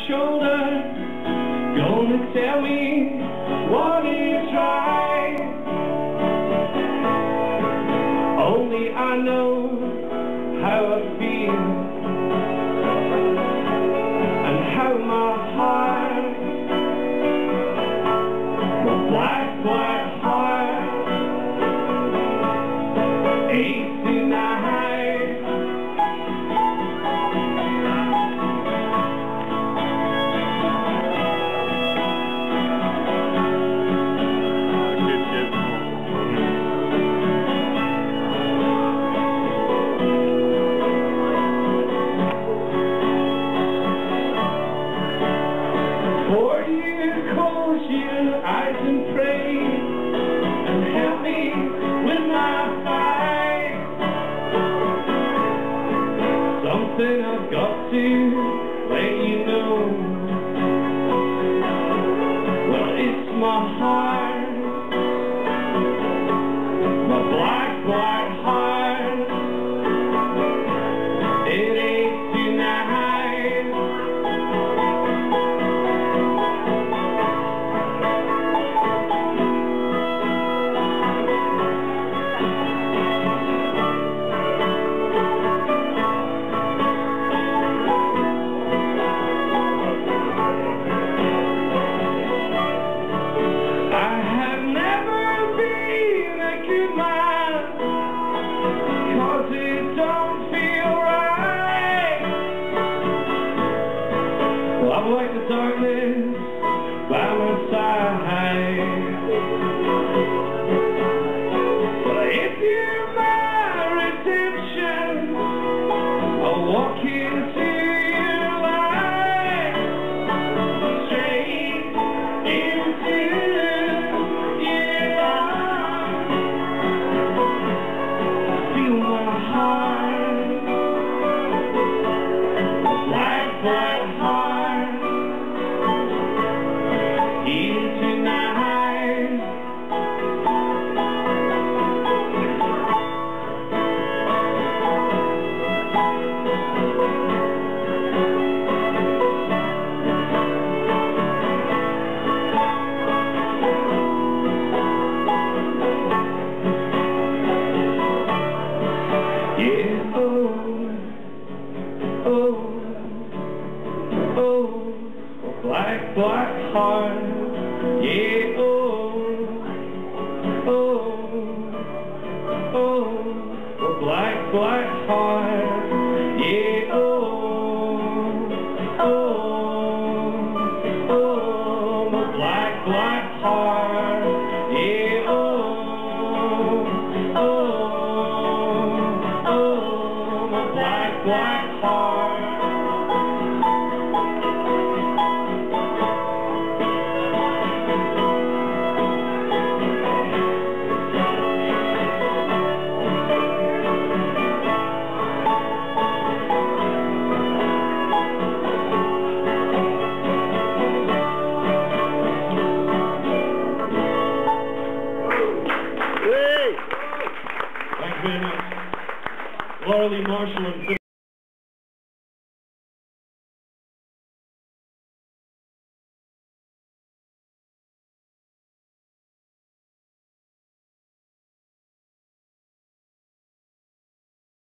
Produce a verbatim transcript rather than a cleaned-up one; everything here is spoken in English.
shoulder, gonna tell me what is right. Only I know how I feel and how my heart, my black, black heart, aches tonight. For you, close your eyes and pray, and help me with my fight. Something I've got to let you know. Well, it's my heart, my black, black heart. It aches tonight. I'm like the darkness by my side. But if you're my redemption, I'll walk into your light, straight into your arms. Feel my heart, black, black heart. Yeah, oh, oh, oh, black, black heart. Yeah, oh, oh, oh, black, black heart. Yeah, oh, oh, oh, my black, black heart. Yeah, oh, oh. Black heart. Hey. Thank you very much. Laura Lee Marshall and